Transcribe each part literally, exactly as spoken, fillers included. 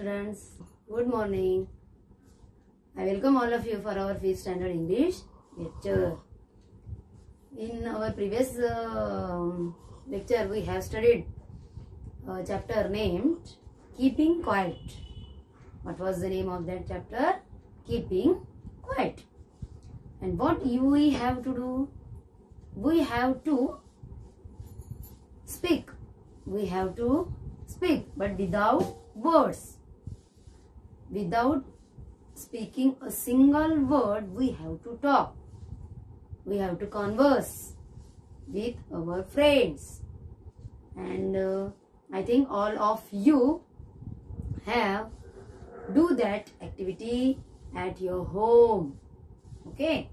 students, good morning. I welcome all of you for our fifth standard English lecture. In our previous uh, lecture we have studied a chapter named Keeping Quiet. What was the name of that chapter? Keeping Quiet. And what we have to do? We have to speak. We have to speak, but without words. Without speaking a single word, we have to talk. We have to converse with our friends. And uh, I think all of you have do that activity at your home. Okay?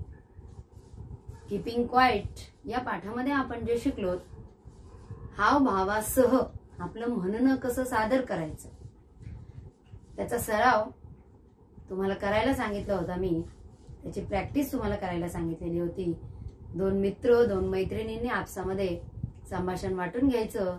Keeping quiet. या पाठामध्ये आपण जे शिकलो, हाव भावासह आपलं म्हणणं कसं सादर करायचं त्याचा सराव तुम्हाला करायला सांगितलं होता मी. त्याची प्रॅक्टिस तुम्हाला करायला सांगितलेली होती. दोन मित्र दोन मैत्रिणींनी आपसामध्ये संभाषण वाटून घ्यायचं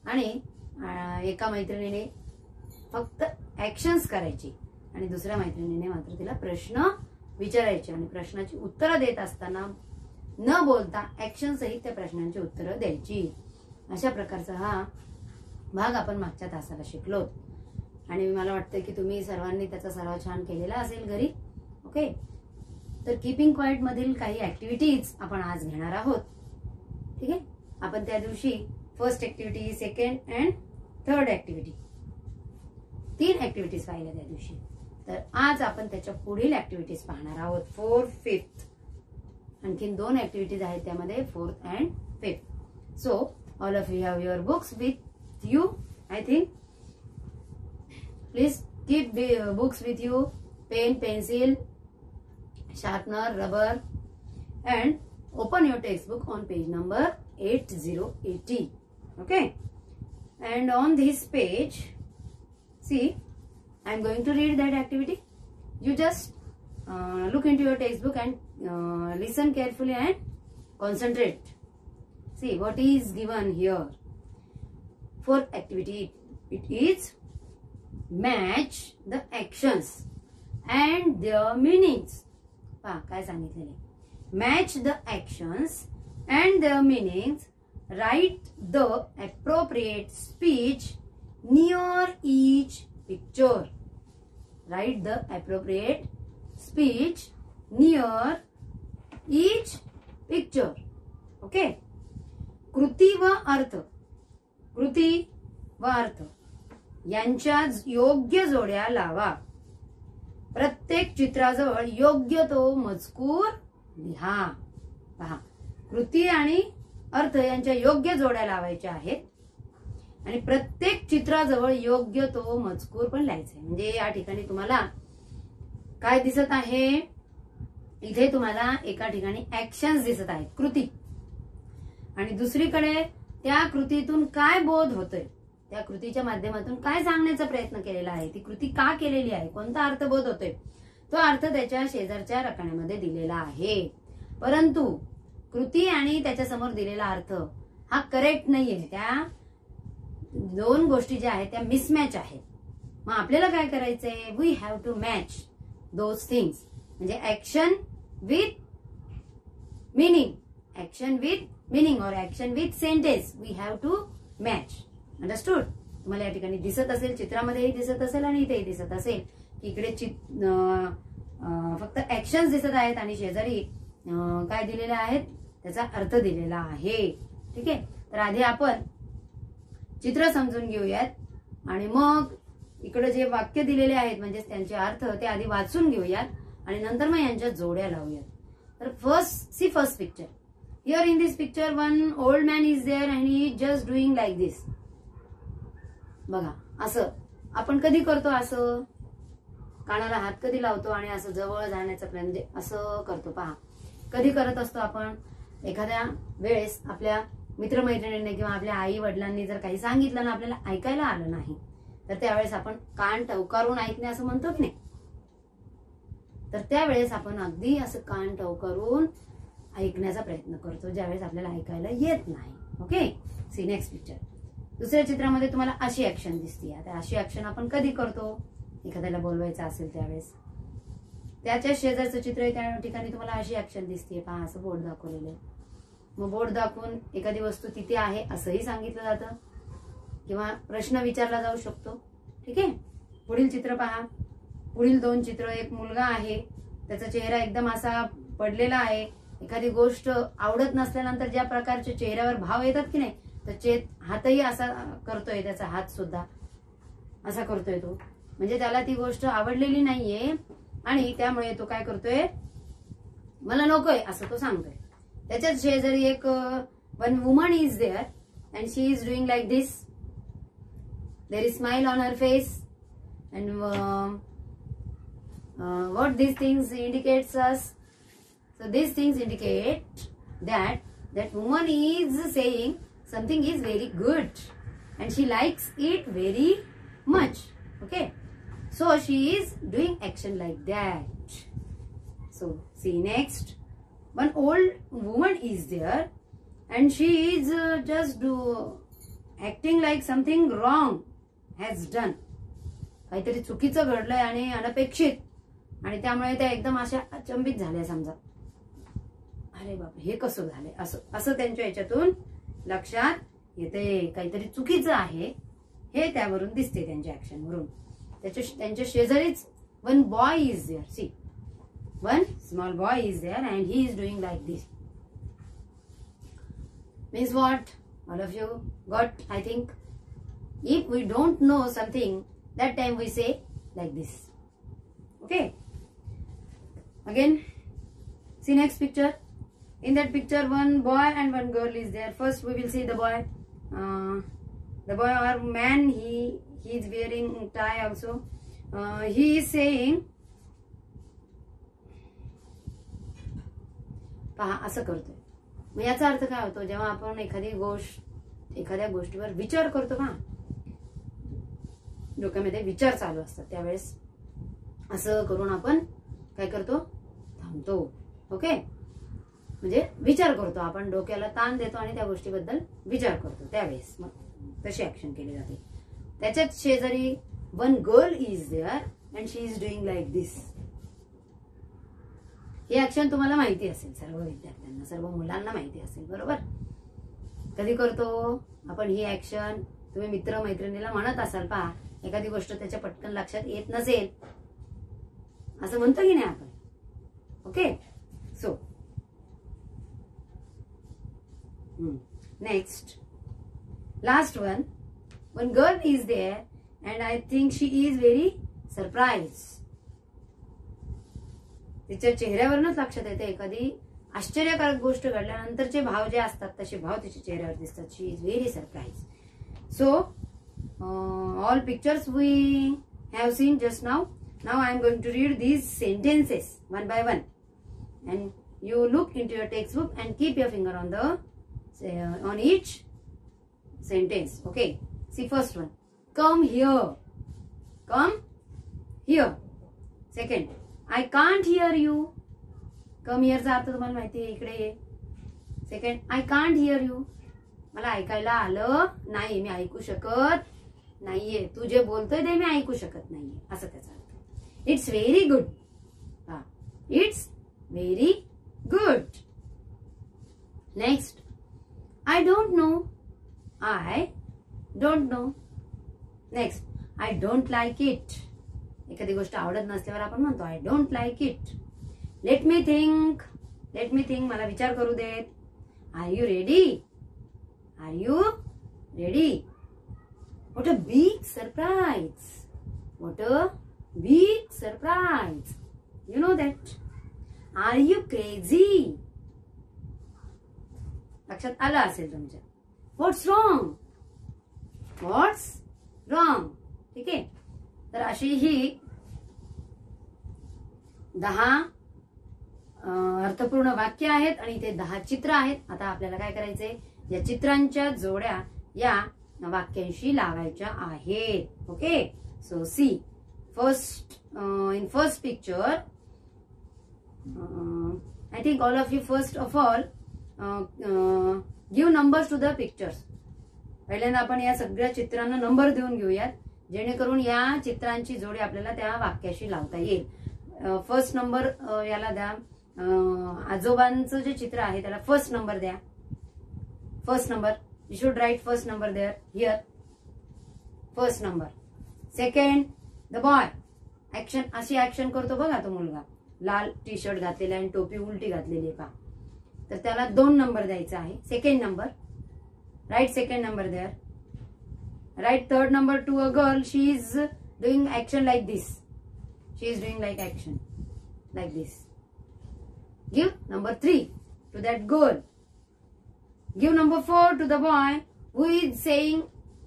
आणि एका मैत्रिणीने फक्त ऍक्शन्स करायची आणि दुसऱ्या मैत्रिणीने मात्र तिला प्रश्न विचारायचे आणि प्रश्नाची उत्तरं देत असताना न बोलता ऍक्शन सहित त्या प्रश्नांची उत्तरं द्यायची. अशा प्रकारचा हा भाग आपण मागच्या तासाला शिकलो आणि मला वाटतं की तुम्ही सर्वांनी त्याचा सराव छान केलेला असेल घरी. ओके, तर कीपिंग क्वाइट मधील काही ऍक्टिव्हिटीज आपण आज घेणार आहोत. ठीक आहे, आपण त्या दिवशी first activity, second and third activity तीन ऍक्टिव्हिटीज पाहिल्या त्या दिवशी. तर आज आपण त्याच्या पुढील ऍक्टिव्हिटीज पाहणार आहोत, फोर्थ फिफ्थ. आणखीन दोन ऍक्टिव्हिटीज आहेत त्यामध्ये, fourth and fifth. So all of you have your books with you, I think. Please keep the books with you, pen, pencil, sharpener, rubber, and open your textbook on page number eighty eighty. Okay, and on this page, see, I am going to read that activity. You just uh, look into your textbook and uh, listen carefully and concentrate. See what is given here. Fourth activity, it is match the actions and their meanings. पहा काय सांगितलेले, match the actions and their meanings. Write the appropriate speech near each picture. Write the appropriate speech near each picture. Okay. कृती व अर्थ, कृती व अर्थ यांच्या योग्य जोड्या लावा. प्रत्येक चित्राजवळ योग्य तो मजकूर लिहा. पहा, कृती आणि अर्थ यांच्या योग्य जोड्या लावायच्या आहेत आणि प्रत्येक चित्राजवळ योग्य तो मजकूर पण लिहायचा आहे. म्हणजे या ठिकाणी तुम्हाला काय दिसत आहे, इथे तुम्हाला एका ठिकाणी ऍक्शन्स दिसत आहेत, कृती, आणि दुसरीकडे त्या कृतीतून काय बोध होतोय, त्या कृतीच्या माध्यमातून काय सांगण्याचा प्रयत्न केलेला आहे, ती कृती का केलेली आहे, कोणता अर्थबोध होतोय, तो अर्थ त्याच्या शेजारच्या रकान्यामध्ये दिलेला आहे. परंतु कृती आणि त्याच्या समोर दिलेला अर्थ हा करेक्ट नाहीये. त्या दोन गोष्टी ज्या आहेत त्या मिसमॅच आहेत. मग आपल्याला काय करायचंय, we have to match those things. म्हणजे action with meaning, action with meaning or action with sentence we have to match. Understood? तुम्हाला या ठिकाणी दिसत असेल, चित्रामध्येही दिसत असेल आणि इथेही दिसत असेल की इकडे फक्त ऍक्शन्स दिसत आहेत आणि शेजारी काय दिलेले आहेत, त्याचा अर्थ दिलेला आहे. ठीक आहे, तर आधी आपण चित्र समजून घेऊयात आणि मग इकडे जे वाक्य दिलेले आहेत म्हणजे त्यांचे अर्थ ते आधी वाचून घेऊयात आणि नंतर मग यांच्या जोड्या लावूयात. तर first, see first picture. Here in this picture one old man is there and he is just doing like this. बघा, असं आपण कधी करतो, असं कानाला हात कधी लावतो आणि असं जवळ जाण्याचा प्रयत्न, म्हणजे असं करतो. पहा, कधी करत असतो आपण, एखाद्या वेळेस आपल्या मित्रमैत्रिणींनी किंवा आपल्या आई वडिलांनी जर काही सांगितलं ना आपल्याला ऐकायला आलं नाही तर त्यावेळेस आपण कान टवकारून ऐकणे असं म्हणतो की नाही. तर त्यावेळेस आपण अगदी असं कान टवकारून ऐकण्याचा प्रयत्न करतो ज्यावेळेस आपल्याला ऐकायला येत नाही. Okay, see next picture. दुसऱ्या चित्रामध्ये तुम्हाला अशी ऍक्शन दिसते. आता अशी ऍक्शन आपण कधी करतो, एखाद्याला बोलवायचं असेल त्यावेळेस. त्याच्या शेजारचं चित्र आहे, त्या ठिकाणी तुम्हाला अशी ऍक्शन दिसते, पहा असं बोर्ड दाखवलेलं आहे. मग बोर्ड दाखवून एखादी वस्तू तिथे आहे असंही सांगितलं जातं किंवा प्रश्न विचारला जाऊ शकतो. ठीक आहे. पुढील चित्र पहा. पुढील दोन चित्र, एक मुलगा आहे, त्याचा चेहरा एकदम असा पडलेला आहे. एखादी गोष्ट आवडत नसल्यानंतर ज्या प्रकारचे चेहऱ्यावर भाव येतात की नाही, तर चेत हातही असा करतोय, त्याचा हात सुद्धा असा करतोय तो, म्हणजे त्याला ती गोष्ट आवडलेली नाहीये आणि त्यामुळे तो काय करतोय, मला नकोय असं तो सांगतोय. त्याच्याच शेजारी एक one woman is there and she is doing like this. There is smile on her face and Uh, what these things indicates us? So these things indicate that that woman is saying something is very good and she likes it very much. Okay, so she is doing action like that. So see next, one old woman is there and she is uh, just do, acting like something wrong has done. काहीतरी चुकीचं घडलंय आणि अनपेक्षित, आणि त्यामुळे त्या एकदम अशा अचंबित झाल्या. समजा अरे बाप हे कसं झालंय, असं असं त्यांच्या याच्यातून लक्षात येते. काहीतरी चुकीचं आहे हे त्यावरून दिसते, त्यांच्या ऍक्शन वरून. त्याच्या त्यांच्या शेजारीच one boy is there. See, one small boy is there and he is doing like this. Means what? All of you got, I think. If we don't know something, that time we say like this. Okay, again see next picture. In that picture one boy and one girl is there. First we will see the boy. Uh, the boy or man, he he is wearing tie also. Uh, he is saying, पहा असं करतोय. मग याचा अर्थ काय होतो, जेव्हा आपण एखादी गोष्ट एखाद्या गोष्टीवर विचार करतो का, डोक्यामध्ये विचार चालू असतात, त्यावेळेस असं करून आपण काय करतो, थांबतो. ओके, म्हणजे विचार करतो आपण, डोक्याला ताण देतो आणि त्या गोष्टीबद्दल विचार करतो, त्यावेळेस मग तशी ऍक्शन केली जाते. त्याच्याच शेजारी one girl is there and she is doing like this. ही ऍक्शन तुम्हाला माहिती असेल, सर्व विद्यार्थ्यांना, सर्व मुलांना माहिती असेल, बरोबर. कधी करतो आपण ही ऍक्शन? तुम्ही मित्र मैत्रिणीला म्हणत असाल, पहा एखादी गोष्ट त्याच्या पटकन लक्षात येत नसेल, असं म्हणतो की नाही आपण. Okay, so next last one. One girl is there and I think she is very surprise. तिच्या चेहऱ्यावरूनच लक्षात येते, एखादी आश्चर्यकारक गोष्ट घडल्यानंतरचे भाव जे असतात तसे भाव तिच्या चेहऱ्यावर दिसतात. She is very surprise. So Uh, all pictures we have seen just now. Now I am going to read these sentences one by one, and you look into your textbook and keep your finger on the uh, on each sentence. Okay. See first one. Come here. Come here. Second. I can't hear you. Come here चा अर्थ तुम्हाला माहिती आहे, इकडे ये. Second. I can't hear you. मला ऐकायला आलं नाही, मी ऐकू शकत नाहीये, तू जे बोलतोय ते मी ऐकू शकत नाहीये, असं त्याचा अर्थ. It's very good. हा, it's very good. Next. I don't know. I don't know. Next. I don't like it. एखादी गोष्ट आवडत नसल्यावर आपण म्हणतो I don't like it. Let me think. Let me think, मला विचार करू देत. Are you ready? Are you ready? What a big surprise. What a big surprise. You know that. Are you crazy? लक्षात आलं असेल तुमच्या. What's wrong? What's wrong? ठीक आहे. तर अशी ही दहा अर्थपूर्ण वाक्य आहेत आणि ते दहा चित्र आहेत. आता आपल्याला काय करायचंय, या चित्रांच्या जोड्या या वाक्यांशी लावायच्या आहेत. Okay, so see first. In first picture I think all of you first of all give numbers to the pictures. पहिल्यांदा आपण या सगळ्या चित्रांना नंबर देऊन घेऊयात. जेणेकरून या चित्रांची जोडी आपल्याला त्या वाक्याशी लावता येईल. फर्स्ट नंबर याला द्या, आजोबांचं जे चित्र आहे त्याला फर्स्ट नंबर द्या. First number, you should write first number there here. First number. Second, the boy. Action, अशी ऍक्शन करतो बघा तो मुलगा, लाल टी शर्ट घातलेला आणि टोपी उलटी घातलेली आहे का, तर त्याला दोन नंबर द्यायचा आहे. Second number, write second number there. Write third number to a girl, she is doing action like this. She is doing like action like this. Give number three to that girl. Give number four to the boy who is saying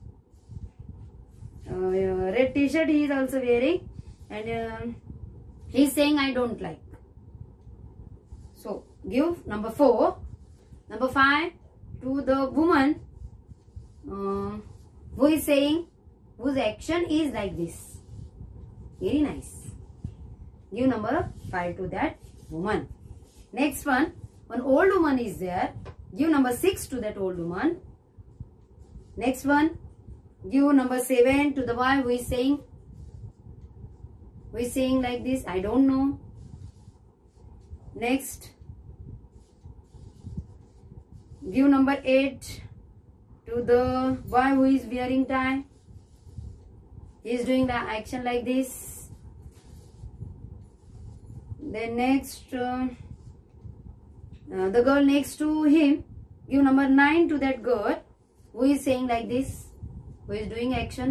red t-shirt he is also wearing and uh, he is saying I don't like. So give number four. Number five to the woman uh, who is saying, whose action is like this. Very nice. Give number five to that woman. Next one, one old woman is there. Give number six to that old woman. Next one, give number seven to the boy who is saying, who is saying like this, I don't know. Next, give number eight to the boy who is wearing tie. He is doing the action like this. Then next, uh, uh, the girl next to him. Give number nine to that girl who is saying like this, who is doing action.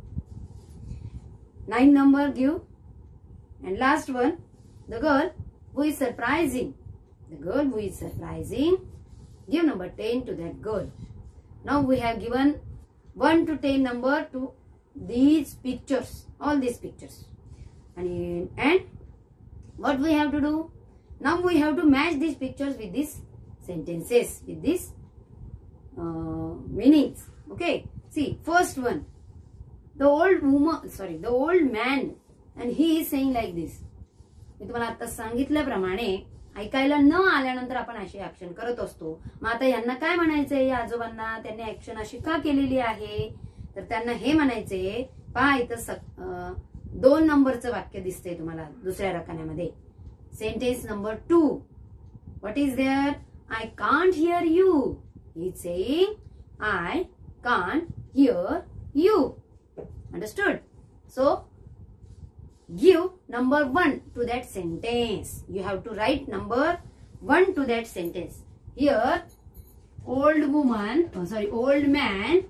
Nine number give. And last one, the girl who is surprising. The girl who is surprising. Give number ten to that girl. Now we have given one to ten number to these pictures. All these pictures. And, and what we have to do? Now we have to match these pictures with these sentences. With these uh, meanings. Okay. See, first one, the old woman, sorry, the old man, and he is saying like this. मी तुम्हाला आता सांगितल्याप्रमाणे ऐकायला न आल्यानंतर आपण अशी action करत असतो. मग आता यांना काय म्हणायचंय, या आजोबांना त्यांनी ऍक्शन अशी का केलेली आहे, तर त्यांना हे म्हणायचंय, पहा इथं दोन नंबरचं वाक्य दिसतंय तुम्हाला दुसऱ्या रकान्यामध्ये. Sentence number two, what is there, I can't hear you. He is saying I can't hear you. Understood? So give number one to that sentence. You have to write number one to that sentence. Here, old woman, oh sorry, old man,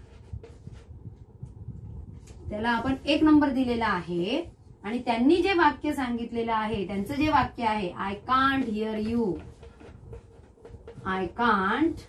त्याला आपण एक number दिलेला आहे आणि त्यांनी जे वाक्य सांगितलेलं आहे, त्यांचं जे वाक्य आहे, I can't hear you. I can't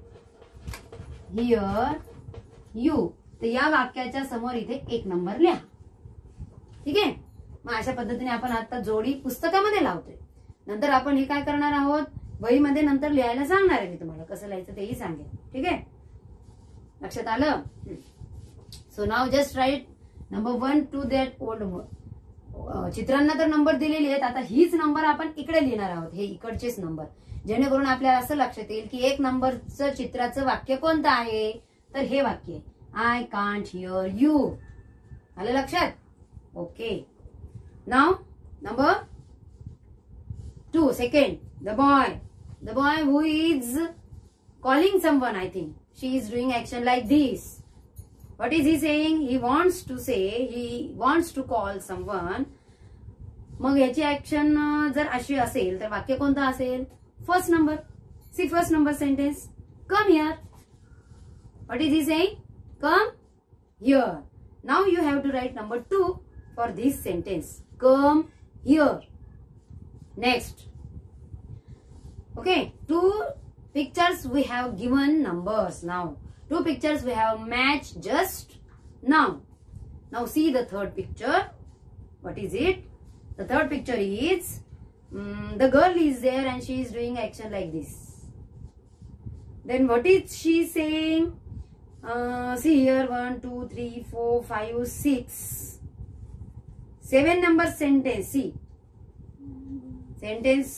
hear you. तर या वाक्याच्या समोर इथे एक नंबर लिहा. ठीक आहे. मग अशा पद्धतीने आपण आता जोडी पुस्तकामध्ये लावतोय. नंतर आपण हे काय करणार आहोत, वहीमध्ये नंतर लिहायला सांगणार आहे मी तुम्हाला, कसं लिहायचं तेही सांगेन. ठीक आहे, लक्षात आलं. So now just write number one to that old. चित्रांना तर नंबर दिलेले आहेत, आता हीच नंबर आपण इकडे लिहिणार आहोत, हे इकडचेच नंबर, जेणेकरून आपल्याला असं लक्षात येईल की एक नंबरचं चित्राचं वाक्य कोणतं आहे, तर हे वाक्य आय कांट हिअर यू. आलं लक्षात. Okay. Now number two, second, the boy. The boy who is calling someone, I think she is doing action like this. What is he saying, he wants to say, he wants to call someone. मग याची action जर अशी असेल तर वाक्य कोणतं असेल, first number. See first number sentence. Come here. What is he saying? Come here. Now you have to write number two for this sentence. Come here. Next. Okay. Two pictures we have given numbers now. Two pictures we have matched just now. Now see the third picture. What is it? The third picture is Mm, the girl is there and she is doing action like this. Then what is she saying? Uh, see here, one, two, three, four, five, six, seven number sentence. See, sentence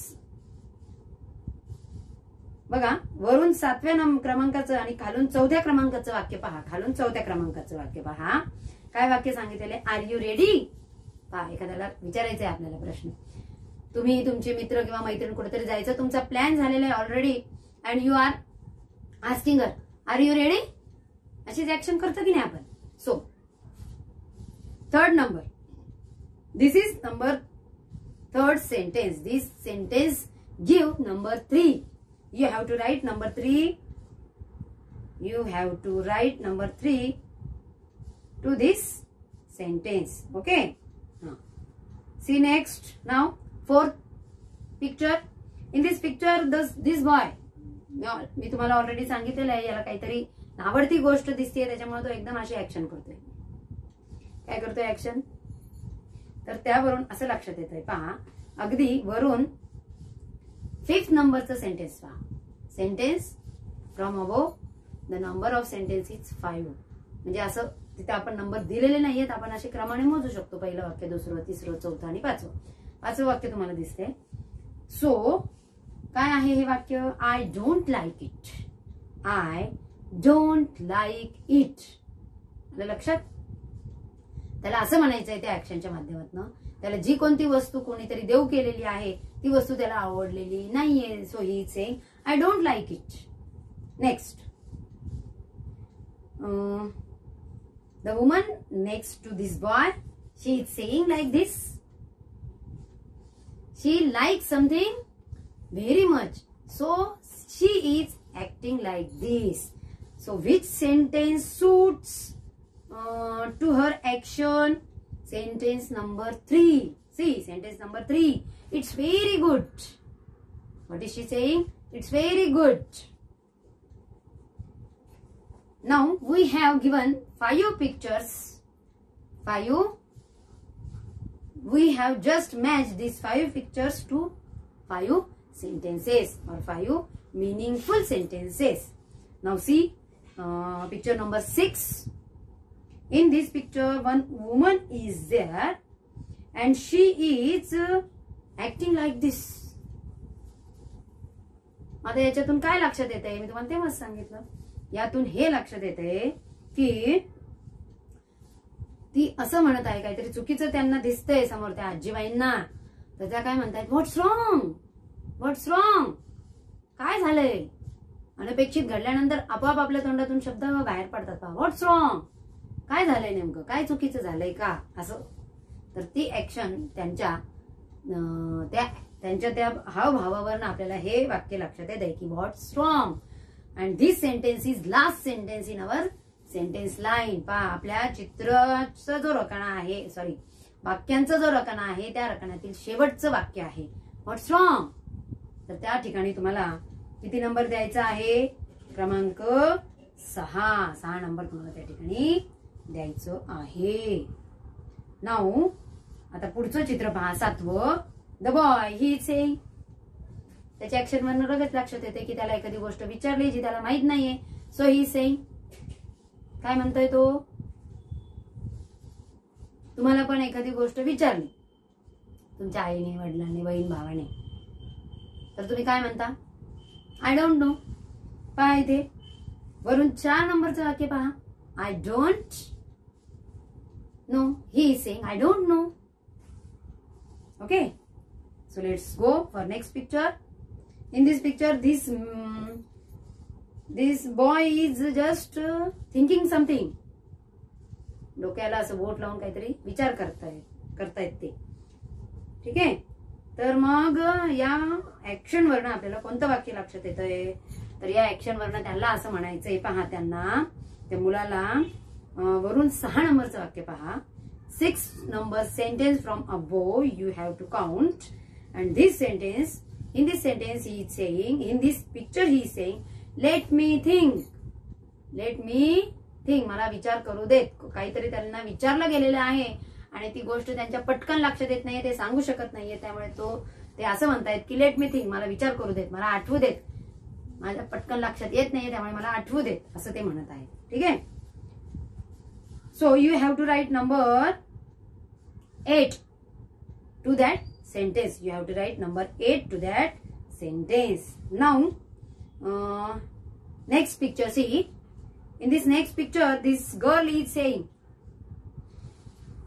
बघा, वरून सातव्या क्रमांकाचं आणि खालून चौथ्या क्रमांकाचं वाक्य पहा. खालून चौथ्या क्रमांकाचं वाक्य पहा. काय वाक्य सांगितलेले? Are you ready? पहा, एखाद्याला विचारायचंय आपल्याला प्रश्न. तुम्ही तुमचे मित्र किंवा मैत्रीण कुठेतरी जायचं, तुमचा प्लॅन झालेला आहे already, and you are asking her are you ready? अशीच ऍक्शन करतो की नाही आपण? So third number, this is number third sentence. This sentence give number three. You have to write number three. You have to write number three to this sentence. Okay. Now, see next. Now, fourth picture. In this picture, this this boy. मी तुम्हाला already सांगितलेलं आहे, याला काहीतरी आवडती गोष्ट दिसते, त्याच्यामुळे तो एकदम अशी ऍक्शन करतोय. काय करतोय ऍक्शन? तर त्यावरून असं लक्षात येतंय, पहा अगदी वरून फिफ्थ नंबरचं सेंटेन्स पहा. Sentence from above the number of sentence is five. म्हणजे असं तिथे आपण नंबर दिलेले नाहीयेत, आपण असे क्रमाने मोजू शकतो. पहिलं वाक्य, दुसरं, तिसरं, चौथं आणि पाचवं. पाचवं वाक्य तुम्हाला दिसते. सो काय आहे हे वाक्य? I don't like it. I don't like it. लक्षात? त्याला असं म्हणायचंय त्या ऍक्शनच्या माध्यमातून, त्याला जी कोणती वस्तू कोणीतरी देऊ केलेली आहे ती वस्तू त्याला आवडलेली नाहीये. So he is saying I don't like it. Next, Uh, the woman next to this boy, she is saying like this. She likes something very much, so she is acting like this. So which sentence suits uh, to her action? Sentence number three. See, sentence number three. It's very good. What is she saying? It's very good. Now we have given five pictures. Five. We have just matched these five pictures to five sentences or five meaningful sentences. Now see uh, picture number six. In this picture, one woman is there and she is uh, acting like this. आता याच्यातून काय लक्षात येतंय? मी तुम्हाला तेव्हाच सांगितलं. यातून हे लक्षात येते की ती असं म्हणत आहे, काहीतरी चुकीचं त्यांना दिसतंय समोर त्या आजीबाईंना. तर त्या काय म्हणतायत? What's wrong? What's wrong? काय झालंय? अनपेक्षित घडल्यानंतर आपोआप आपल्या तोंडातून शब्द बाहेर पडतात पहा. What's wrong? काय झालंय नेमकं? काय चुकीचं झालंय का? असं. तर ती ऍक्शन त्यांच्या त्या त्यांच्या त्या हावभावावरून आपल्याला हे वाक्य लक्षात येते की what's wrong. And this sentence is last sentence in our sentence line. पहा, आपल्या चित्राचा जो रकाना आहे, सॉरी वाक्यांचा जो रकाना आहे, त्या रकान्यातील शेवटचं वाक्य आहे. What's wrong? तर त्या ठिकाणी तुम्हाला किती नंबर द्यायचा आहे? क्रमांक सहा. सहा नंबर तुम्हाला त्या ठिकाणी द्यायचं आहे. नाऊ आता पुढचं चित्र पहा, सातवं. The boy he is saying. त्याच्या ऍक्शन वरून लगेच लक्षात येते की त्याला एखादी गोष्ट विचारली जी त्याला माहित नाहीये. So he saying. काय म्हणतोय तो? तुम्हाला पण एखादी गोष्ट विचारली तुमच्या आईने, वडिलांनी, बहीण भावाने, तर तुम्ही काय म्हणता? I don't know. पहा इथे वरून चार नंबरचं वाक्य पहा. I don't know. He is saying I don't know. Okay. So let's go for next picture. In this picture, this um, this boy is just uh, thinking something. डोक्याला असं बोट लावून काहीतरी विचार करतायत करतायत ते. ठीक आहे. तर मग या ऍक्शन वरनं आपल्याला कोणतं वाक्य लक्षात येतंय? तर या ऍक्शन वरनं त्यांना असं म्हणायचंय, पहा त्यांना त्या मुलाला वरून सहा नंबरचं वाक्य पहा. Six number sentence from above you have to count. And this sentence, in this sentence he is saying, in this picture he is saying, let me think. Let me think. मला विचार करू देत. काहीतरी त्यांना विचारलं गेलेलं आहे आणि ती गोष्ट त्यांच्या पटकन लक्षात येत नाहीये, ते सांगू शकत नाहीये. त्यामुळे तो ते असं म्हणतायत की लेट मी थिंक. मला विचार करू देत, मला आठवू देत. माझ्या पटकन लक्षात येत नाहीये त्यामुळे मला आठवू देत, असं ते म्हणत आहेत. ठीक आहे. So you have to write number eight to that sentence. You have to write number eight to that sentence. Now, uh, next picture. See, in this next picture, this girl is saying,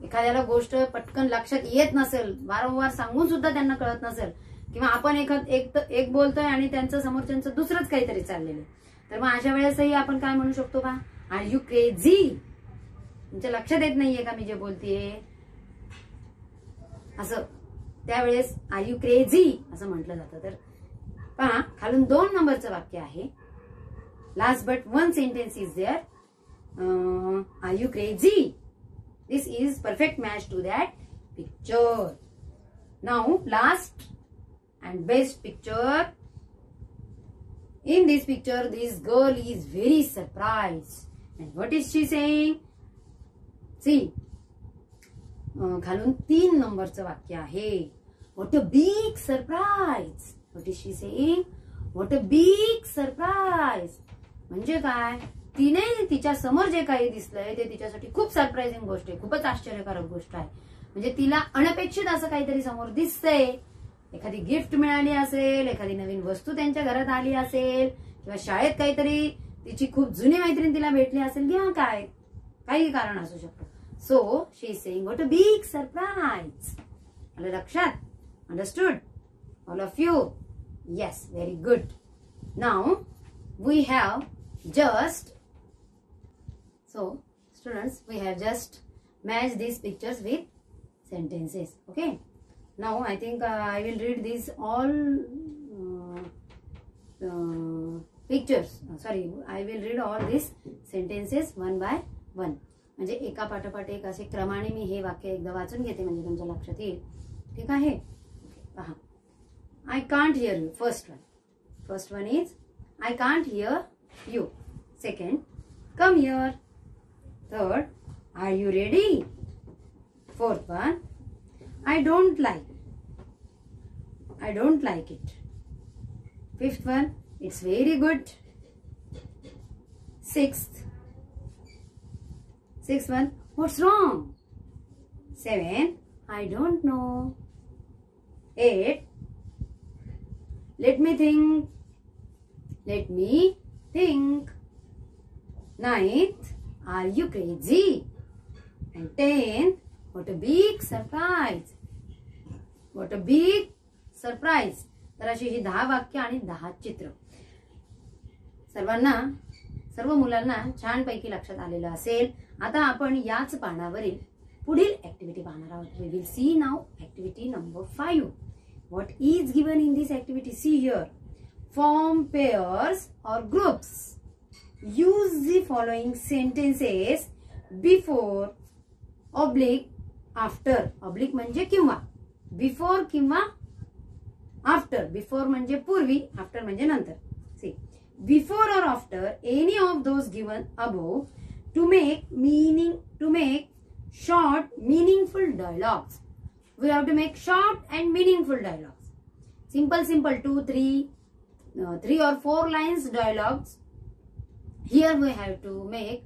एखाद्याला गोष्ट पटकन लक्षात येत नसेल, वारंवार सांगून सुद्धा त्यांना कळत नसेल, किंवा आपण एखाद एक एक बोलतोय आणि त्यांचं समोरच्यांचं दुसरंच काहीतरी चाललेलं आहे, तर मग अशा वेळेसही आपण काय म्हणू शकतो बा, आर यू क्रेझी, तुमच्या लक्षात येत नाहीये का मी जे बोलतेय, असं त्यावेळेस आर यू क्रेझी असं म्हटलं जातं. तर पहा खालून दोन नंबरचं वाक्य आहे, last but one sentence is there, are you crazy. This is perfect match to that picture. Now last and best picture. In this picture, this girl is very surprised. And what is she saying? See, uh, खालून तीन नंबरचं वाक्य आहे. What a big surprise. What is she saying? What a big surprise. म्हणजे काय? तिने तिच्या समोर जे काही दिसलंय ते तिच्यासाठी खूप सरप्राइझिंग गोष्ट आहे, खूपच आश्चर्यकारक गोष्ट आहे. म्हणजे तिला अनपेक्षित असं काहीतरी समोर दिसतंय, एखादी गिफ्ट मिळाली असेल, एखादी नवीन वस्तू त्यांच्या घरात आली असेल, किंवा शाळेत काहीतरी तिची खूप जुनी मैत्रीण तिला भेटली असेल, किंवा काय काही कारण असू शकतं. So she is saying what a big surprise. आलं लक्षात? Understood all of you? Yes, very good. Now we have just so students, we have just matched these pictures with sentences. Okay, now I think uh, I will read these all uh, uh, pictures, uh, sorry I will read all these sentences one by one. म्हणजे एका पाठोपाठ एक असे क्रमाने मी हे वाक्य एकदा वाचून घेते म्हणजे तुमच्या लक्षात येईल. ठीक आहे? पहा, I can't hear you. First one. First one is I can't hear you. Second, come here. Third, are you ready? Fourth one, I don't like. I don't like it. Fifth one, it's very good. Sixth, sixth one, what's wrong? Seven, I don't know. Eight, let me think. Let me think. Ninth, are you crazy? And tenth, what a big surprise. What a big surprise. तर अशी ही दहा वाक्य आणि दहा चित्र सर्वांना, सर्व मुलांना छानपैकी लक्षात आलेलं असेल. आता आपण याच पानावरील पुढील ऍक्टिव्हिटी पाहणार आहोत. We will see now activity number five. What is given in this activity? See here. Form pairs or groups. Use the following sentences before, oblique, after. Oblique म्हणजे किंवा. Before किंवा after. Before म्हणजे पूर्वी, after म्हणजे नंतर. See, before or after any of those given above to make meaning, to make short, meaningful dialogues. We have to make short and meaningful dialogues. Simple, simple, two, three. Uh, three or four lines dialogues. Here we have to make.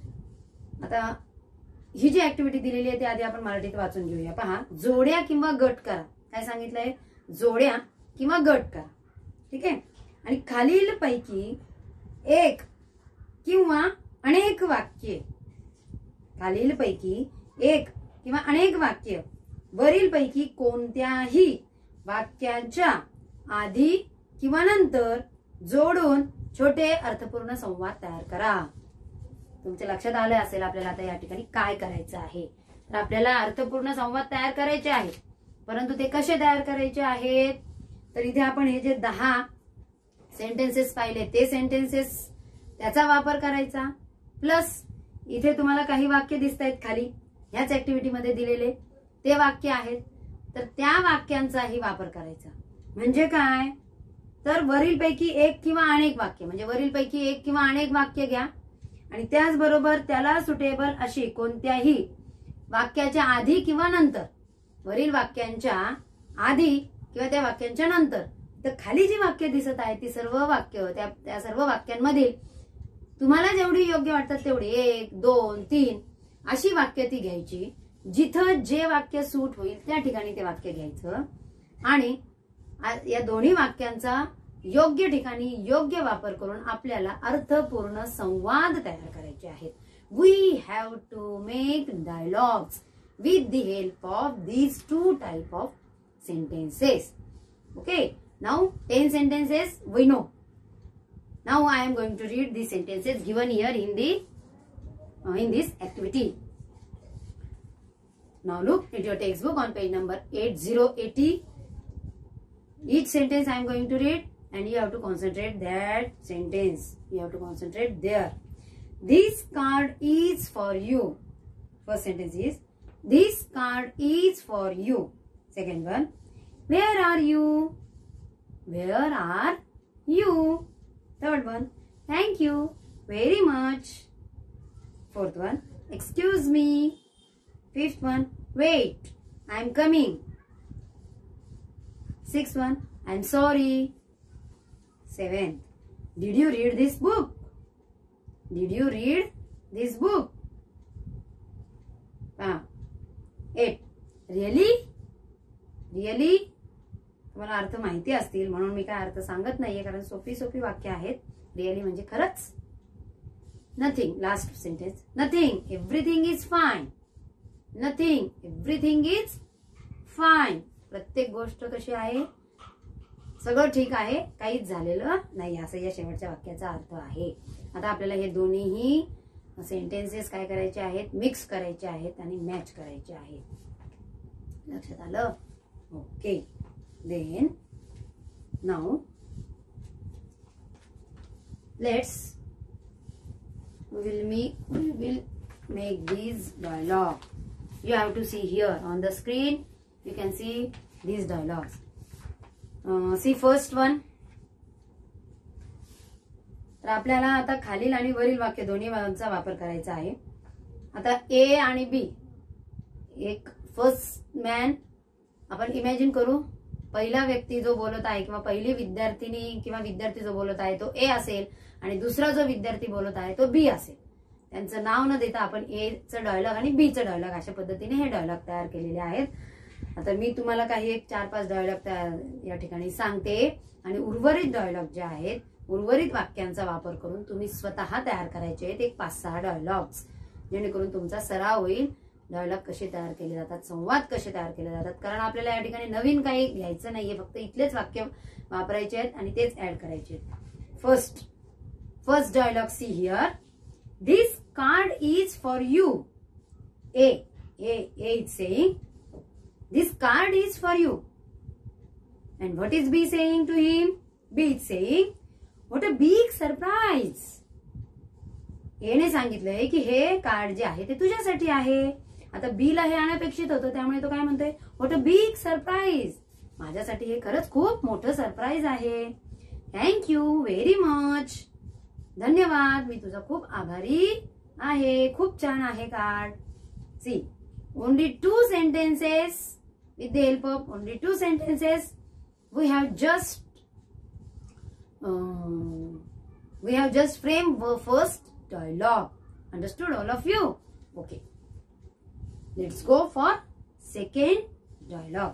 आता ही जी activity दिलेली आहे ती आधी आपण मराठीत वाचून घेऊया. पहा, जोड्या किंवा गट करा. काय सांगितलंय? जोड्या किंवा गट करा. ठीक आहे? आणि खालील पैकी एक किंवा अनेक वाक्ये, खालील पैकी एक किंवा अनेक वाक्य वरील पैकी कोणत्याही वाक्याच्या आधी किंवा नंतर जोडून छोटे अर्थपूर्ण संवाद तयार करा. तुमच्या लक्षात आलं असेल आपल्याला आता या ठिकाणी काय करायचं आहे. तर आपल्याला अर्थपूर्ण संवाद तयार करायचे आहेत, परंतु ते कसे तयार करायचे आहेत? तर इथे आपण हे जे दहा सेंटेन्सेस पाहिले ते सेंटेन्सेस त्याचा वापर करायचा, प्लस इथे तुम्हाला काही वाक्य दिसत आहेत खाली ह्याच ऍक्टिव्हिटी मध्ये दिलेले ते वाक्य आहेत, तर त्या वाक्यांचाही वापर करायचा. म्हणजे काय? तर वरीलपैकी एक किंवा अनेक वाक्य, म्हणजे वरीलपैकी एक किंवा अनेक वाक्य घ्या आणि त्याचबरोबर त्याला सुटेबल अशी कोणत्याही वाक्याच्या आधी किंवा नंतर, वरील वाक्यांच्या आधी किंवा त्या वाक्यांच्या नंतर, तर खाली जी वाक्य दिसत आहेत ती सर्व वाक्य, त्या त्या सर्व वाक्यांमधील तुम्हाला जेवढी योग्य वाटतात तेवढी एक, दोन, तीन अशी वाक्य ती घ्यायची. जिथं जे वाक्य सूट होईल त्या ठिकाणी ते वाक्य घ्यायचं आणि या दोन्ही वाक्यांचा योग्य ठिकाणी योग्य वापर करून आपल्याला अर्थपूर्ण संवाद तयार करायचे आहेत. We have to make dialogues with the help of these two type of sentences. Okay, now ten sentences we know. Now I am going to read the sentences given here in the uh, in this activity. Now look at your textbook on page number eighty eighty. Each sentence I am going to read and you have to concentrate that sentence. You have to concentrate there. This card is for you. First sentence is, this card is for you. Second one, where are you? Where are you? Third one, thank you very much. Fourth one, excuse me. Fifth one, wait, I am coming. Sixth one, I am sorry. Seventh, did you read this book? Did you read this book? Ah. Eight, really? Really? तुम्हाला अर्थ माहिती असतील म्हणून मी काय अर्थ सांगत नाहीये कारण सोपी सोपी वाक्य आहेत. रिअली म्हणजे खरंच. Nothing, last sentence. Nothing, everything is fine. Nothing, everything is fine. प्रत्येक गोष्ट कशी आहे? सगळं ठीक आहे, काहीच झालेलं नाही, असं या शेवटच्या वाक्याचा अर्थ आहे. आता आपल्याला हे दोन्हीही सेंटेन्सेस काय करायचे आहेत? मिक्स करायचे आहेत आणि मॅच करायचे आहेत. लक्षात आलं? Okay. Then now let's we will make we will make these dialogue. You have to see here on the screen. You can see these dialogues. Uh, see first one. तर आपल्याला आता खालील आणि वरील वाक्य दोन्ही चा वापर करायचा आहे. आता ए आणि बी, एक फर्स्ट मॅन आपण इमॅजिन करू. पहिला व्यक्ती जो बोलत आहे किंवा पहिली विद्यार्थिनी किंवा विद्यार्थी जो बोलत आहे तो ए असेल आणि दुसरा जो विद्यार्थी बोलत आहे तो बी असेल. त्यांचं नाव न देता आपण ए चं डायलॉग आणि बी चं डायलॉग अशा पद्धतीने हे डायलॉग तयार केलेले आहेत. आता मी तुम्हाला काही एक चार पाच डायलॉग या ठिकाणी सांगते आणि उर्वरित डायलॉग जे आहेत, उर्वरित वाक्यांचा वापर करून तुम्ही स्वतः तयार करायचे आहेत एक पाच सहा डायलॉग्स, जेणेकरून तुमचा सराव होईल. डायलॉग कसे तयार केले जातात, संवाद कसे तयार केले जातात, कारण आपल्याला या ठिकाणी नवीन काही घ्यायचं नाहीये, फक्त इथलेच वाक्य वापरायचे आहेत आणि तेच ऍड करायचे आहेत. First first dialogue see here. This card is for you. A A A is saying this card is for you. And what is B saying to him? B is saying, what a big surprise. A ने सांगितलंय की हे card जे आहे ते तुझ्यासाठी आहे. आता B ला हे अनपेक्षित होतं, त्यामुळे तो काय म्हणतोय? what a big surprise. माझ्यासाठी हे खरंच खूप मोठं सरप्राईज आहे. Thank you very much. धन्यवाद, मी तुझा खूप आभारी आहे. खूप छान आहे card. See, only two sentences with the help of only two sentences we have just uh, we have just framed the first dialogue. Understood all of you? Okay, let's go for second dialogue.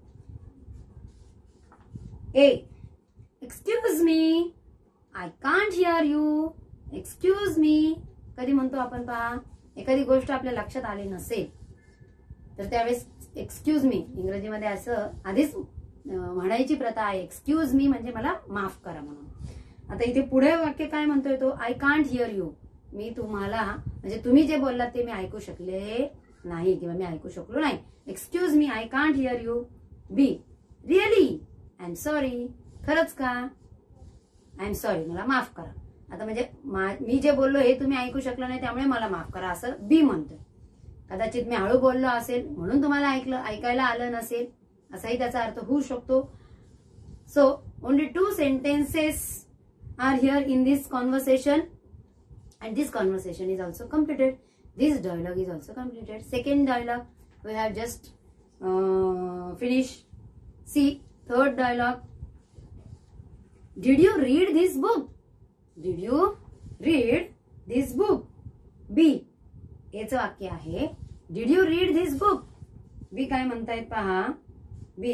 A, excuse me, I can't hear you. Excuse me. कधी म्हणतो आपण? पहा, एखादी गोष्ट आपल्या लक्षात आली नसेल तर त्यावेळेस एक्सक्यूज मी, इंग्रजीमध्ये असं आधीच म्हणायची प्रथा आहे, एक्सक्यूज मी म्हणजे मला माफ करा म्हणून. आता इथे पुढे वाक्य काय म्हणतोय तो? I can't hear you. मी तुम्हाला म्हणजे तुम्ही जे बोललात ते मी ऐकू शकले नाही किंवा मी ऐकू शकलो नाही. Excuse me, I can't hear you. B, really, I am sorry. खरंच का? आय एम सॉरी, मला माफ करा. आता म्हणजे मी जे बोललो हे तुम्ही ऐकू शकलं नाही त्यामुळे मला माफ करा असं बी म्हणतोय. कदाचित मी हळू बोललो असेल म्हणून तुम्हाला ऐकलं ऐकायला आलं नसेल असाही त्याचा अर्थ होऊ शकतो. So only two sentences are here in this conversation and this conversation is also completed. This dialogue is also completed. Second dialogue we have just finish. See third dialogue. Did you read this book? Did you read this book? B, याचं वाक्य आहे did you read this book. B काय म्हणतायत पहा. B,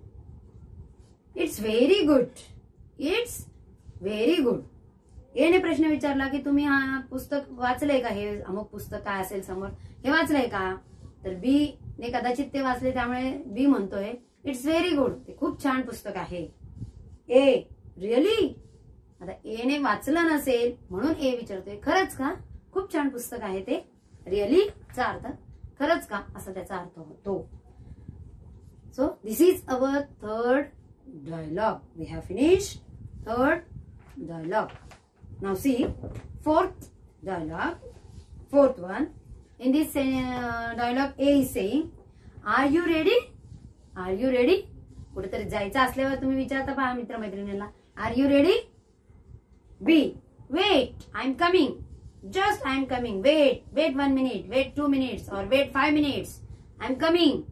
it's very good. It's very good. एने प्रश्न विचारला की तुम्ही हा पुस्तक वाचलंय का? हे अमुक पुस्तक काय असेल समोर, हे वाचलंय का? तर बी ने कदाचित ते वाचले त्यामुळे बी म्हणतोय इट्स व्हेरी गुड, ते खूप छान पुस्तक आहे. ए रिअली, आता ए ने वाचलं नसेल म्हणून ए विचारतोय खरंच का, खूप छान पुस्तक आहे ते. रिअली चा अर्थ खरंच का असा त्याचा अर्थ होतो. So this is our third dialogue. We have finished third dialogue. Now see fourth dialogue, fourth one. In this uh, dialogue A is saying, are you ready? Are you ready? कुठेतरी जायचं असल्यावर तुम्ही विचारता पहा मित्रमैत्रिणींना, are you ready? B, wait, I'm coming. Just I'm coming. Wait, wait one minute, wait two minutes or wait five minutes. I'm coming.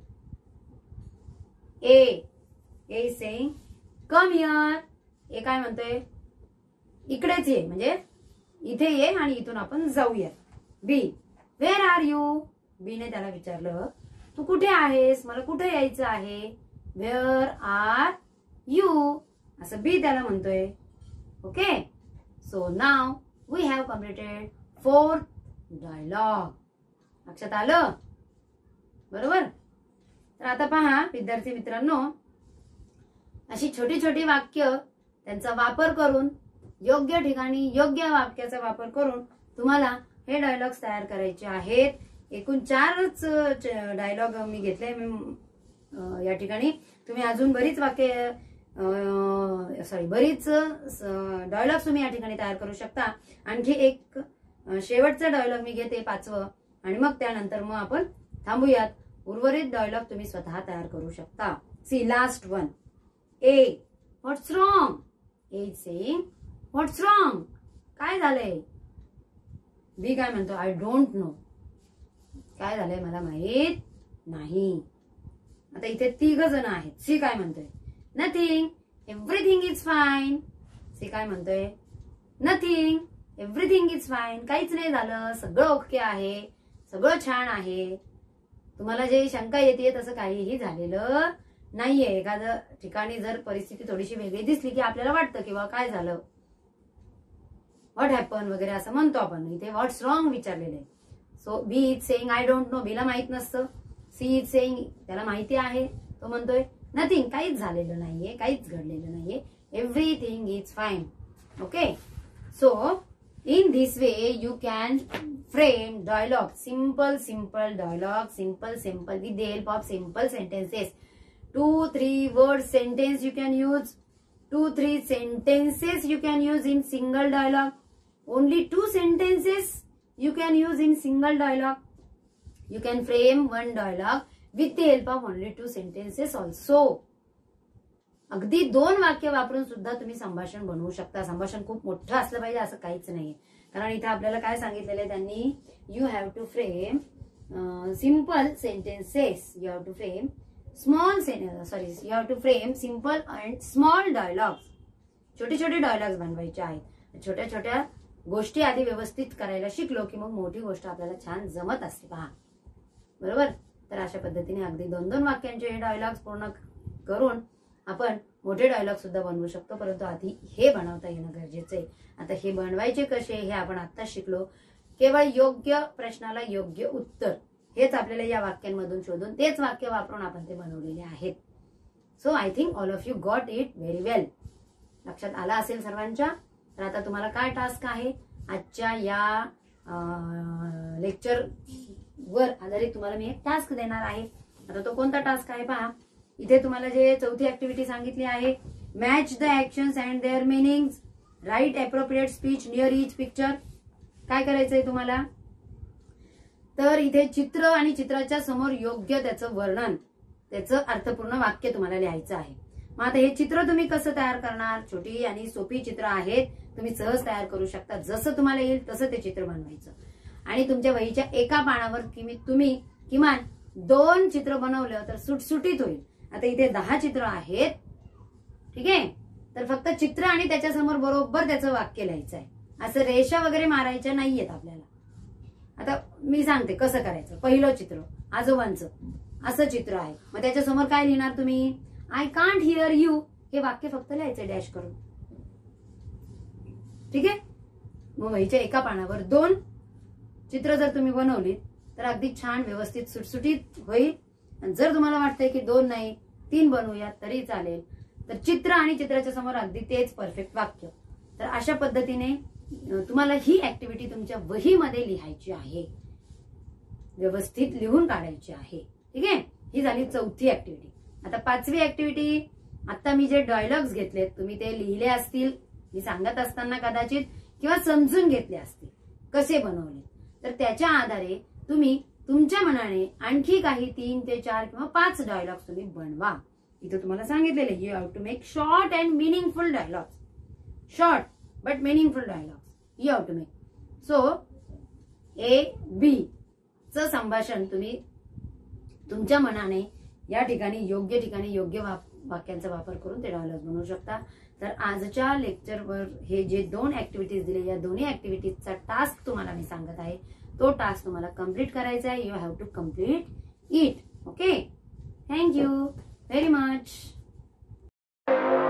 A, A is saying, come here. A काय म्हणतोय, इकडेच ये, म्हणजे इथे ये आणि इथून आपण जाऊया. B, where are you? B ने त्याला विचारलं तू कुठे आहेस, मला कुठे यायचं आहे. वेअर आर यू असं बी त्याला म्हणतोय. Okay, so now we have completed fourth dialogue. लक्षात आलं बरोबर. तर आता पहा विद्यार्थी मित्रांनो, अशी छोटी छोटी वाक्य त्यांचा वापर करून, योग्य ठिकाणी योग्य वाक्याचा वापर करून तुम्हाला हे डायलॉग्स तयार करायचे आहेत. एकूण चारच डायलॉग मी घेतले या ठिकाणी. तुम्ही अजून बरीच वाक्य सॉरी बरीच डायलॉग्स तुम्ही या ठिकाणी तयार करू शकता. आणखी एक शेवटचा डायलॉग मी घेते पाचवं, आणि मग त्यानंतर मग आपण थांबूयात. उर्वरित डायलॉग तुम्ही स्वतः तयार करू शकता. See last one. A, what's wrong? A is saying what's wrong, काय झालंय. बी काय म्हणतो, आय डोंट नो, काय झालंय मला माहित नाही. आता इथे तिघ जण आहेत. सी काय म्हणतोय, nothing, everything is fine. See काय म्हणतोय, नथिंग, एव्हरीथिंग इज फाईन, काहीच नाही झालं, सगळं ओके आहे, सगळं छान आहे. तुम्हाला जे शंका येते तसं काहीही झालेलं नाहीये. एखाद्या ठिकाणी जर परिस्थिती थोडीशी वेगळी दिसली की आपल्याला वाटतं किंवा काय झालं, व्हॉट हॅपन वगैरे असं म्हणतो आपण. इथे व्हॉट्स रॉंग विचारलेलं आहे. So B is saying I don't know, बीला माहित नसतं. सी इज सेइंग त्याला माहिती आहे, तो म्हणतोय नथिंग, काहीच झालेलं नाहीये, काहीच घडलेलं नाहीये, everything is fine. Okay, so in this way you can frame dialogue, simple simple dialogue, simple simple with the help of simple sentences. Two three word sentence you can use, two three sentences you can use in single dialogue. Only two sentences you can use in single dialogue. You can frame one dialogue with the help of only two sentences also. अगदी दोन वाक्य वापरून सुद्धा तुम्ही संभाषण बनवू शकता. संभाषण खूप मोठं असलं पाहिजे असं काहीच नाहीये. कारण इथे आपल्याला काय सांगितलेलं आहे त्यांनी, you have to frame simple sentences, you have to frame small sorry you have to frame simple and small dialogues. छोटे छोटे डायलॉग्स बनवायचे आहेत. छोट्या छोट्या गोष्टी आधी व्यवस्थित करायला शिकलो की मग मोठी गोष्ट आपल्याला छान जमत असते. पहा बरोबर. तर अशा पद्धतीने अगदी दोन दोन वाक्यांचे हे डायलॉग्स पूर्ण करून आपण मोठे डायलॉग सुद्धा बनवू शकतो. परंतु आधी हे बनवता येणं गरजेचं आहे. आता हे बनवायचे कसे हे आपण आता शिकलो. केवळ योग्य प्रश्नाला योग्य उत्तर हेच आपल्याला या वाक्यांमधून शोधून तेच वाक्य वापरून आपण ते बनवलेले आहेत. So I think all of you got it very well. लक्षात आला असेल सर्वांच्या. तर आता तुम्हाला काय टास्क आहे आजच्या या लेक्चर वर आधारित तुम्हाला मी एक टास्क देणार आहे. आता तो कोणता टास्क आहे पहा. इथे तुम्हाला जे चौथी ऍक्टिव्हिटी सांगितली आहे, match the actions and their meanings, write appropriate speech near each picture. काय करायचंय तुम्हाला, तर इथे चित्र आणि चित्राच्या समोर योग्य त्याचं वर्णन, त्याचं अर्थपूर्ण वाक्य तुम्हाला लिहायचं आहे. मग आता हे चित्र तुम्ही कसं तयार करणार. छोटी आणि सोपी चित्र आहेत, तुम्ही सहज तयार करू शकता. जसं तुम्हाला येईल तसं ते चित्र बनवायचं. आणि तुमच्या वहीच्या एका पानावर तुम्ही किमान दोन चित्र बनवलं तर सुटसुटीत होईल. आता इथे दहा चित्र आहेत, ठीक आहे. तर फक्त चित्र आणि त्याच्या समोर बरोबर त्याचं वाक्य लिहायचं आहे. असं रेषा वगैरे मारायच्या नाहीयेत आपल्याला. आता मी सांगते कसं करायचं. पहिलं चित्र आजोबांचं असं चित्र आहे. मग त्याच्या समोर काय लिहिणार तुम्ही, आय कांट हिअर यू हे वाक्य फक्त लिहायचं डॅश करून, ठीक आहे. मग वहीच्या एका पानावर दोन चित्र जर तुम्ही बनवलीत तर अगदी छान व्यवस्थित सुटसुटीत होईल. आणि जर तुम्हाला वाटतंय की दोन नाही तीन बनवूया तरी चालेल, तर चित्र आणि चित्राच्या समोर अगदी तेच परफेक्ट वाक्य. तर अशा पद्धतीने तुम्हाला ही ऍक्टिव्हिटी तुमच्या वहीमध्ये लिहायची आहे, व्यवस्थित लिहून काढायची आहे. ठीक आहे, ही झाली चौथी ऍक्टिव्हिटी. आता पाचवी ऍक्टिव्हिटी, आता मी जे डायलॉग्स घेतलेत तुम्ही ते लिहिले असतील मी सांगत असताना कदाचित, किंवा समजून घेतले असतील कसे बनवले. तर त्याच्या आधारे तुम्ही तुमच्या मनाने आणखी काही तीन ते चार किंवा पाच डायलॉग्स तुम्ही बनवा. इथं तुम्हाला सांगितलेले you have to make short and meaningful dialogues. Short but meaningful dialogues you have to make. So A B च संभाषण तुम्ही तुमच्या मनाने या ठिकाणी योग्य ठिकाणी योग्य वाक्यांचा वापर करून ते डायलॉग बनवू शकता. तर आजच्या लेक्चरवर हे जे दोन ऍक्टिव्हिटीज दिले, या दोन्ही ऍक्टिव्हिटीजचा टास्क तुम्हाला मी सांगत आहे, तो टास्क तुम्हाला कम्प्लीट करायचा आहे. You have to complete it. Okay, thank you very much.